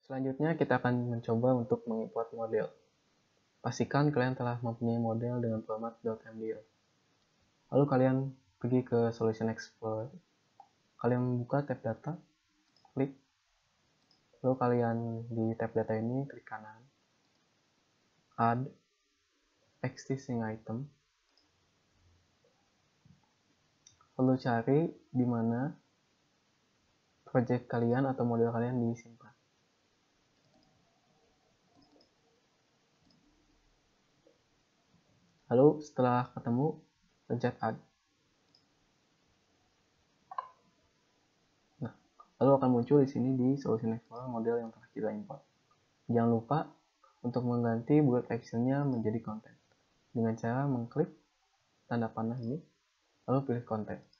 Selanjutnya kita akan mencoba untuk mengimport model. Pastikan kalian telah mempunyai model dengan format .mdl. Lalu kalian pergi ke Solution Explorer. Kalian buka tab data, klik. Lalu kalian di tab data ini klik kanan, add existing item. Lalu cari di mana project kalian atau model kalian disimpan. Lalu setelah ketemu, pencet add. Nah, lalu akan muncul di sini di Solution Explorer model yang telah kita import. Jangan lupa untuk mengganti bullet actionnya menjadi konten dengan cara mengklik tanda panah ini, lalu pilih konten.